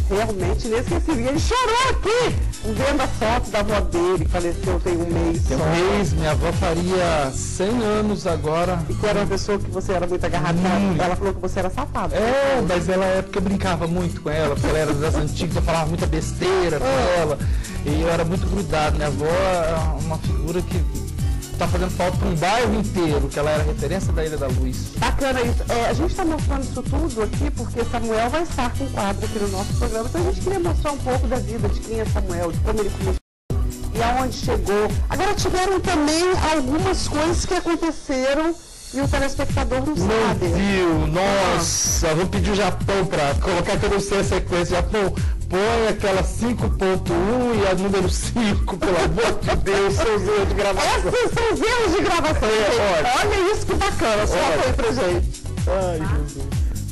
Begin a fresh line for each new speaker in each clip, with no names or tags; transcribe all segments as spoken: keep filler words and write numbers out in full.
realmente inesquecível. Ele chorou aqui, vendo as fotos da avó dele, que faleceu tem um mês.
Tem um mês, minha avó faria cem anos agora.
E que era uma pessoa que você era muito agarrada. Ela, ela falou que você era safado.
É, mas ela é porque eu brincava muito com ela, porque ela era das antigas, eu falava muita besteira com ela. E eu era muito grudado. Minha avó é uma figura que tá fazendo falta para um bairro inteiro, que ela era referência da Ilha da Luz.
Bacana isso. É, a gente está mostrando isso tudo aqui porque Samuel vai estar com um quadro aqui no nosso programa. Então a gente queria mostrar um pouco da vida de quem é Samuel, de como ele começou e aonde chegou. Agora tiveram também algumas coisas que aconteceram e o telespectador não, não sabe.
Viu? Nossa, ah. Vou pedir o Japão para colocar que eu não sei a sequência. Japão, põe aquela cinco ponto um e a número cinco, pelo amor de Deus, seus erros de gravação.
Esses são os erros de gravação. É, olha isso que bacana, só aí pra gente.
Ai, ah. Jesus.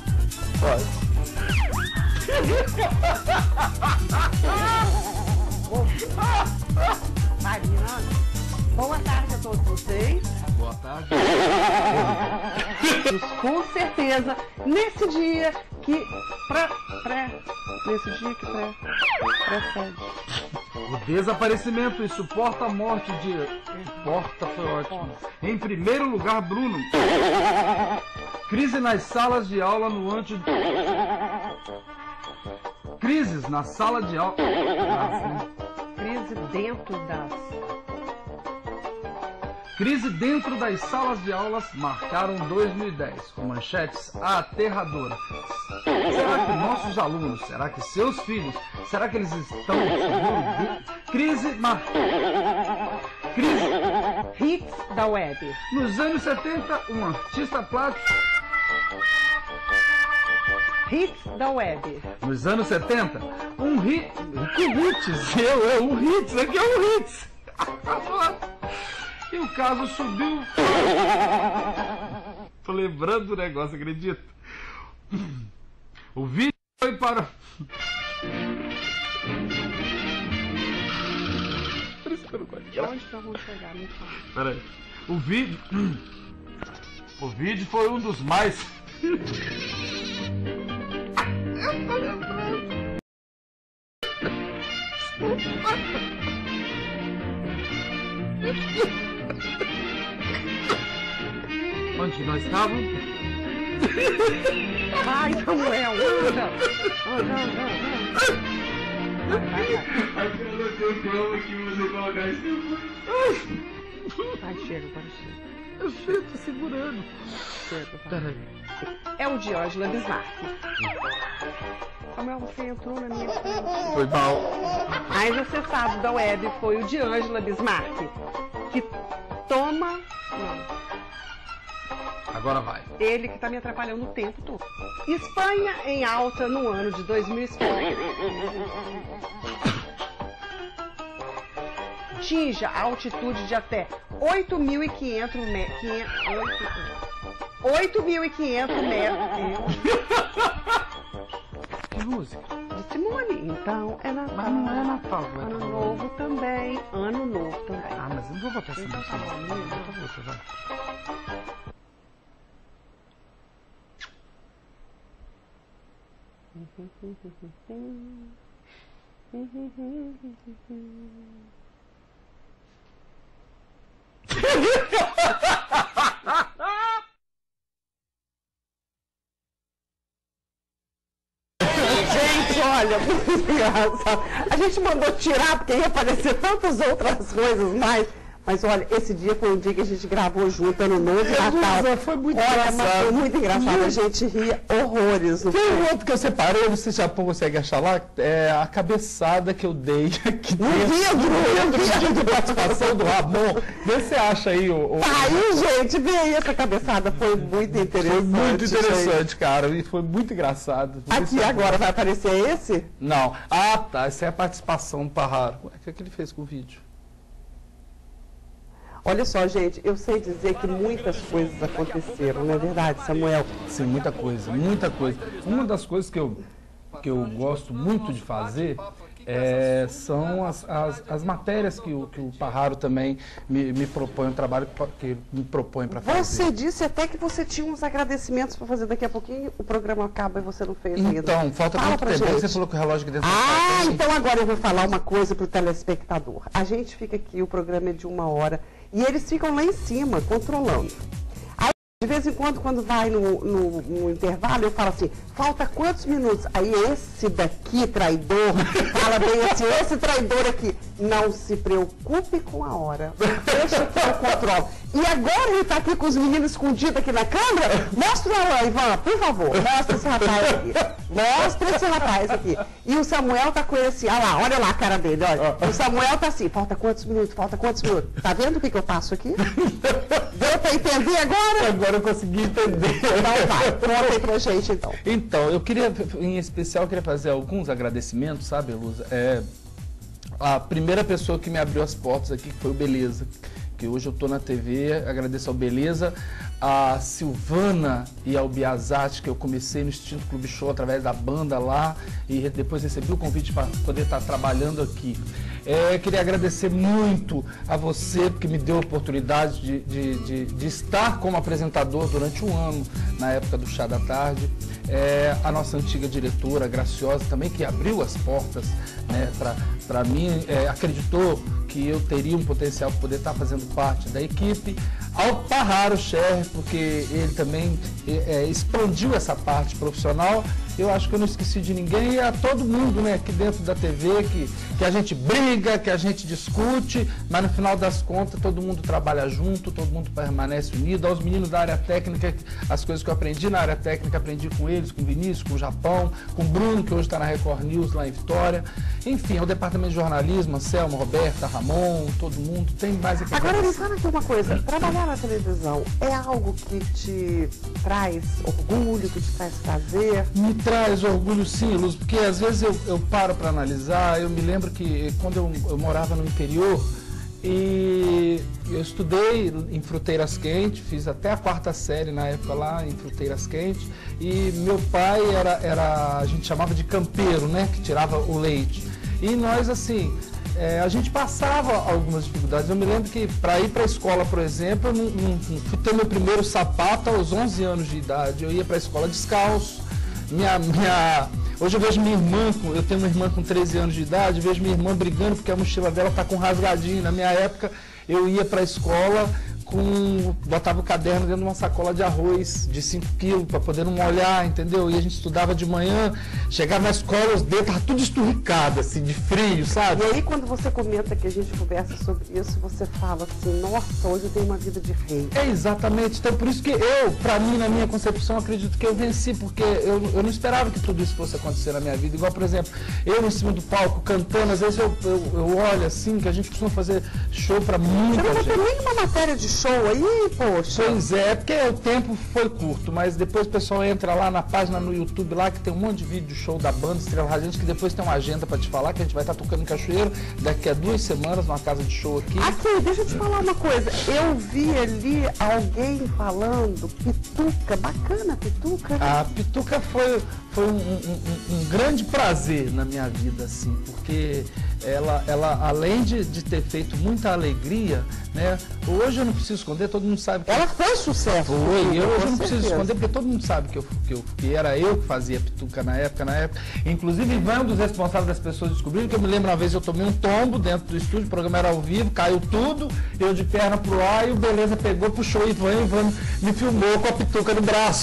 Pode. Marina, boa tarde a todos vocês.
Boa tarde.
Com certeza, nesse dia que pré, pré, nesse dia que pré, precede.
O desaparecimento e suporta morte de... Porta foi ótimo. Em primeiro lugar, Bruno. Crise nas salas de aula no anti... Crises na sala de aula...
Crise dentro das...
Crise dentro das salas de aulas marcaram dois mil e dez, com manchetes aterradoras. Será que nossos alunos, será que seus filhos, será que eles estão... Crise mar... Crise...
Hits da web.
Nos anos setenta, um artista plástico...
Hits da web.
Nos anos setenta, um hit... Que hits? Eu, eu, um hits, aqui é um hits. E o caso subiu. Tô lembrando do negócio, acredita? O vídeo foi para... Por isso que eu não gosto de...
Onde que eu vou chegar? Me fala.
Peraí. O vídeo... O vídeo foi um dos mais... Eu tô lembrando. Onde nós estávamos?
Vai, Samuel, anda! Anda, anda, anda!
Aquela campanha que você colocar isso.
Vai, chega, vai, chega.
Eu sei, tô segurando.
Chega, vai. É o de Ângela Bismarck. Samuel, você entrou na minha frente.
Foi mal.
Mais acessado da web foi o de Ângela Bismarck, que toma... Não.
Agora vai.
Ele que tá me atrapalhando o tempo todo. Espanha em alta no ano de dois mil e cinco. Atinja a altitude de até oito mil e quinhentos metros. oito mil e quinhentos metros.
Que música?
De Simone. Então é Natal.
Mas não é Natal, vai.
Ano novo também. Ano novo também.
Ah, mas eu não vou botar essa música. Não vou botar você, vai.
Gente, olha, muito engraçado. A gente mandou tirar porque ia aparecer tantas outras coisas mais. Mas olha, esse dia foi um dia que a gente gravou junto, Ano Novo e Natal.
Foi muito
olha,
engraçado.
mas foi muito engraçado. A gente ria horrores. No
Tem um outro que eu separei, não sei se o Japão consegue achar lá, é a cabeçada que eu dei aqui
no vidro,
no vídeo de participação do Ramon. Vê se você acha aí o... o...
Tá aí, gente, vê aí essa cabeçada, foi muito interessante.
Foi muito interessante,
gente.
cara, e foi muito engraçado.
Aqui agora vai aparecer esse?
Não. Ah, tá, essa é a participação do Parraro. O que é que ele fez com o vídeo?
Olha só, gente, eu sei dizer que muitas coisas aconteceram, não é verdade, Samuel?
Sim, muita coisa, muita coisa. Uma das coisas que eu, que eu gosto muito de fazer É, são as, as, as matérias que o, que o Parraro também me, me propõe, um trabalho que me propõe para fazer.
Você disse até que você tinha uns agradecimentos para fazer. Daqui a pouquinho o programa acaba e você não fez ainda.
Então, falta
Fala
muito
pra
tempo.
gente.
Você falou que o relógio aqui dentro
Ah,
da
então agora eu vou falar uma coisa para o telespectador. A gente fica aqui, o programa é de uma hora, e eles ficam lá em cima, controlando. Aí, de vez em quando, quando vai no, no, no intervalo, eu falo assim, falta quantos minutos? Aí esse daqui, traidor, fala bem assim, esse traidor aqui, não se preocupe com a hora, deixa que eu controlo. E agora ele está aqui com os meninos escondidos aqui na câmera. Mostra o Alain, Ivan, por favor, mostra esse rapaz aqui. Mostra esse rapaz aqui. E o Samuel tá com ele assim, olha lá, olha lá a cara dele, olha. O Samuel tá assim, falta quantos minutos, falta quantos minutos? Tá vendo o que, que eu passo aqui? Deu para entender agora?
Agora eu consegui entender.
Então vai, conta aí pra gente então.
Então, eu queria, em especial, eu queria fazer alguns agradecimentos, sabe, Luza? É, a primeira pessoa que me abriu as portas aqui foi o Beleza, que hoje eu estou na T V, agradeço ao Beleza, a Silvana e ao Biazati, que eu comecei no Instinto Clube Show através da banda lá, e depois recebi o convite para poder estar trabalhando aqui. É, queria agradecer muito a você, porque me deu a oportunidade de, de, de, de estar como apresentador durante um ano, na época do Chá da Tarde. É, a nossa antiga diretora, Graciosa, também, que abriu as portas, né, para mim, é, acreditou que eu teria um potencial para poder estar fazendo parte da equipe. Ao Parraro Scher, porque ele também é, expandiu essa parte profissional. Eu acho que eu não esqueci de ninguém, e a todo mundo, né, aqui dentro da T V, que, que a gente briga, que a gente discute, mas no final das contas todo mundo trabalha junto, todo mundo permanece unido. Aos meninos da área técnica, as coisas que eu aprendi na área técnica, aprendi com eles, com o Vinícius, com o Japão, com o Bruno, que hoje está na Record News lá em Vitória. Enfim, ao departamento de jornalismo, Anselmo, Roberta, Ramon, todo mundo, tem mais aqui.
Agora me fala aqui uma coisa, trabalhar na televisão é algo que te traz orgulho, que te traz prazer?
Me traz orgulho, sim, Luz, porque às vezes eu, eu paro para analisar. Eu me lembro que quando eu, eu morava no interior, e eu estudei em Fruteiras Quentes, fiz até a quarta série na época lá em Fruteiras Quentes, e meu pai era, era, a gente chamava de campeiro, né, que tirava o leite. E nós, assim, é, a gente passava algumas dificuldades. Eu me lembro que para ir para a escola, por exemplo, eu não, não, não fui ter meu primeiro sapato aos onze anos de idade. Eu ia para a escola descalço. Minha, minha... Hoje eu vejo minha irmã, eu tenho uma irmã com treze anos de idade, vejo minha irmã brigando porque a mochila dela está com rasgadinho. Na minha época, eu ia para a escola, com, botava o caderno dentro de uma sacola de arroz de cinco quilos para poder não molhar, entendeu? E a gente estudava de manhã, chegava na escola, os dedos estavam tudo esturricado, assim, de frio, sabe?
E aí quando você comenta que a gente conversa sobre isso, você fala assim, nossa, hoje eu tenho uma vida de rei.
É, exatamente. Então por isso que eu, para mim, na minha concepção, acredito que eu venci, porque eu, eu não esperava que tudo isso fosse acontecer na minha vida. Igual, por exemplo, eu em cima do palco, cantando, às vezes eu, eu, eu olho assim, que a gente costuma fazer show para muita
Você não
gente.
tem nenhuma matéria de show aí, poxa.
Pois é, porque o tempo foi curto, mas depois o pessoal entra lá na página no YouTube lá, que tem um monte de vídeo de show da banda Estrela Radiante, que depois tem uma agenda para te falar, que a gente vai estar tocando em Cachoeiro daqui a duas semanas, numa casa de show aqui.
Aqui, deixa eu te falar uma coisa. Eu vi ali alguém falando pituca, bacana pituca.
A pituca foi, foi um, um, um, um grande prazer na minha vida, assim, porque ela, ela além de, de ter feito muita alegria, né, hoje eu não preciso esconder, todo mundo sabe que
ela foi sucesso.
Foi, eu hoje
com
não preciso
certeza.
esconder, porque todo mundo sabe que, eu, que, eu, que era eu que fazia pituca na época, na época. Inclusive, Ivan é um dos responsáveis das pessoas descobriram, que eu me lembro uma vez eu tomei um tombo dentro do estúdio, o programa era ao vivo, caiu tudo, eu de perna pro ar, e o Beleza pegou, puxou o Ivan, e o Ivan me filmou com a pituca no braço.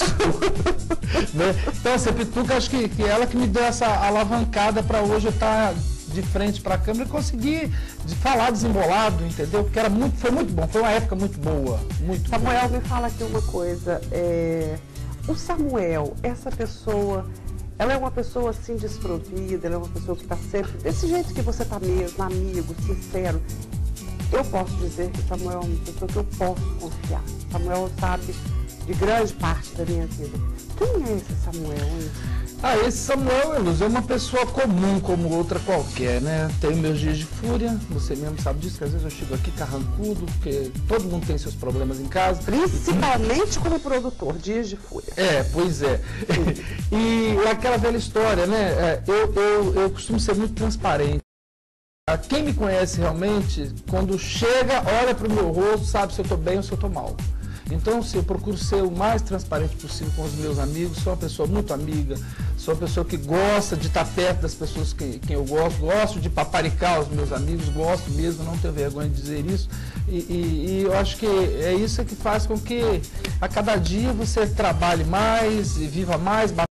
Né? Então, essa pituca, acho que, que ela que me deu essa alavancada para hoje eu estar de frente para a câmera e conseguir de falar desembolado, entendeu? Porque era muito, foi muito bom, foi uma época muito boa, muito
Samuel,
boa.
me fala aqui uma coisa. É... O Samuel, essa pessoa, ela é uma pessoa assim desprovida, ela é uma pessoa que está sempre desse jeito que você está mesmo, amigo, sincero. Eu posso dizer que o Samuel é uma pessoa que eu posso confiar. Samuel sabe de grande parte da minha vida. Quem é esse Samuel, hein?
Ah, esse Samuel, Luz, é uma pessoa comum como outra qualquer, né? Tenho meus dias de fúria, você mesmo sabe disso, que às vezes eu chego aqui carrancudo, porque todo mundo tem seus problemas em casa.
Principalmente como produtor, dias de fúria.
É, pois é. E aquela velha história, né? Eu, eu, eu costumo ser muito transparente. Quem me conhece realmente, quando chega, olha para o meu rosto, sabe se eu estou bem ou se eu estou mal. Então, assim, eu procuro ser o mais transparente possível com os meus amigos, sou uma pessoa muito amiga, sou uma pessoa que gosta de estar perto das pessoas que, quem eu gosto, gosto de paparicar os meus amigos, gosto mesmo, não tenho vergonha de dizer isso, e, e, e eu acho que é isso que faz com que a cada dia você trabalhe mais, e viva mais,